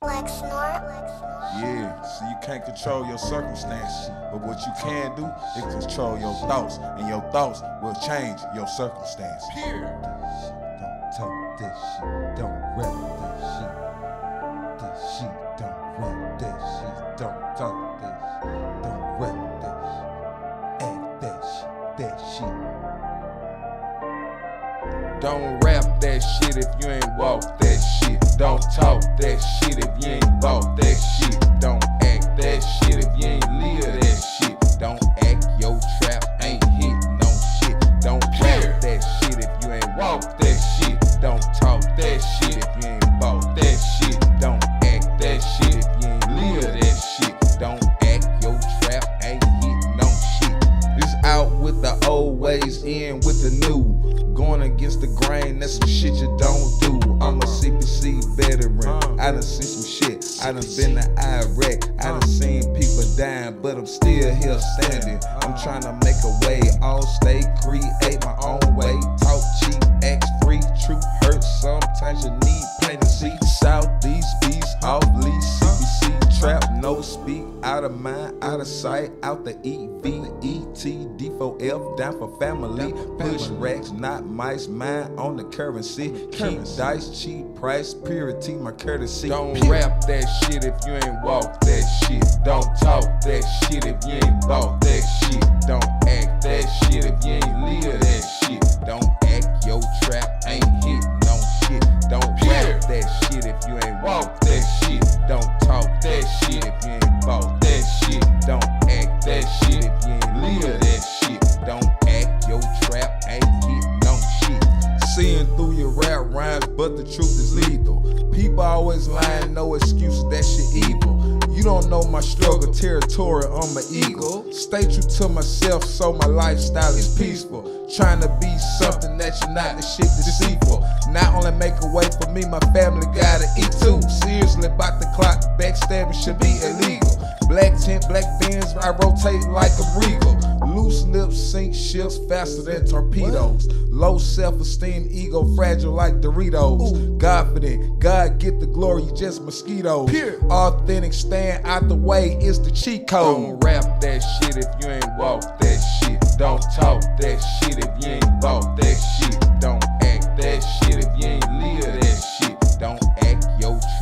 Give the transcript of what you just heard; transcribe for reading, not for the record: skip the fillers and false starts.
Yeah, so you can't control your circumstances, but what you can do is control your thoughts, and your thoughts will change your circumstances. Don't talk that shit, don't rap that shit. This shit, don't rap that shit, don't talk that shit, don't rap that shit, act that shit. Don't rap that shit if you ain't walk that shit. Don't talk that shit if you ain't bought that shit. Don't act that shit if you ain't live that shit. Don't act your trap ain't hit no shit. Don't rap that shit if you ain't walk that shit. Don't talk that shit if you ain't bought that shit. Don't act that shit if you ain't live that shit. Don't act your trap ain't hit no shit. It's out with the old ways, in with the new. Going against the grain, that's some shit you don't do. I'm a CPC veteran, I done seen some shit. I done been to Iraq, I done seen people dying, but I'm still here standing. I'm trying to make a way, all stay, create my own way. Talk cheap, act free, truth hurts, sometimes you need plain to see. Southeast beast, off lease, CPC trap, no speak. Out of mind, out of sight, out the EVET, D4F, down for family. Push racks, not mice, mine on the currency. Keep dice, cheap price, purity, my courtesy. Don't rap that shit if you ain't walk that shit. Don't talk that shit if you ain't bought that shit. Don't act that shit if you ain't live that shit. Don't act your trap ain't hit no shit. Don't rap that shit if you ain't walk that shit. Don't talk that shit if you ain't bought that shit. Don't act that shit if you ain't live that shit. Don't act your trap ain't hit no shit. Seeing through your rap rhymes, but the truth is lethal. People always lying, no excuses, that shit evil. You don't know my struggle, territorial on my ego. Stay true to myself so my lifestyle is peaceful. Trying to be something that you're not, the shit deceitful. Not only make a way for me, my family gotta eat too. Seriously about the clock, backstabbing should be illegal. Black tent, black Benz, I rotate like a regal. Loose lips sink ships faster than torpedoes. Low self-esteem, ego fragile like Doritos. Confident, God get the glory, you just mosquitoes. Authentic, stand out the way, it's the cheat code. Don't rap that shit if you ain't walk that shit. Don't talk that shit if you ain't bought that shit. Don't act that shit if you ain't live that shit. Don't act your